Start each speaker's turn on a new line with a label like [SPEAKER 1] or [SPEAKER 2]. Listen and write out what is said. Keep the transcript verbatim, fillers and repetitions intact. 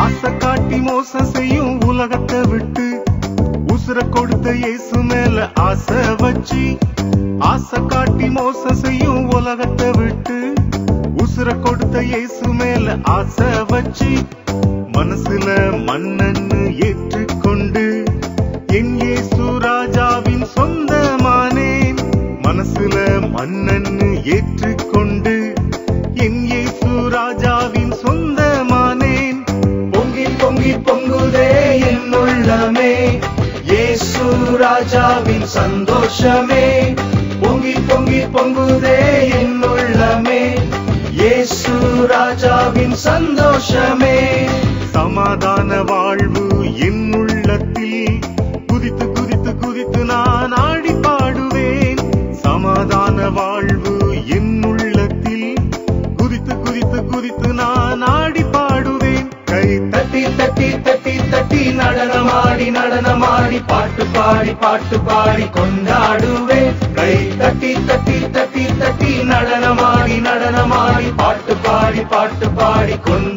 [SPEAKER 1] ஆசை காட்டி மோசம் செய்யும் உலகத்தை விட்டு உசுர கொடுத்த இயேசு மேல ஆசை வச்சு, ஆசை காட்டி மோசம் செய்யும் உலகத்தை விட்டு உசுர கொடுத்த இயேசு மேல ஆசை வச்சு, மனசுல மன்னன்னு ஏற்றுக்கொண்டு என் இயேசு ராஜாவின் சொந்தமானேன். மனசுல மன்னன்னு ஏற்றுக்கொண்டு என் இயேசு ராஜாவின் சொந்தமானேன். பொங்கி பொங்கி பொங்குதே என் உள்ளமே இயேசு ராஜாவின் சந்தோஷமே. பொங்கி பொங்கி பொங்குதே என் உள்ளமே இயேசு ராஜாவின் சந்தோஷமே. சமாதான வாழ்வு என் உள்ளத்தில் குதித்து குதித்து குதித்து நான் ஆடி பாடுவேன். சமாதான வாழ்வு என் உள்ளத்தில் குதித்து குதித்து குதித்து நான் ஆடி பாடுவேன். கை தட்டி தட்டி தட்டி தட்டி நடனமாடி நடனமாடி பாட்டு பாடி பாட்டு பாடி கொண்டாடுவேன். கை தட்டி தட்டி தட்டி தட்டி நடனமாடி நடனமாடி பாட்டு பாடி பாட்டு பாடி கொண்டாடுவேன்.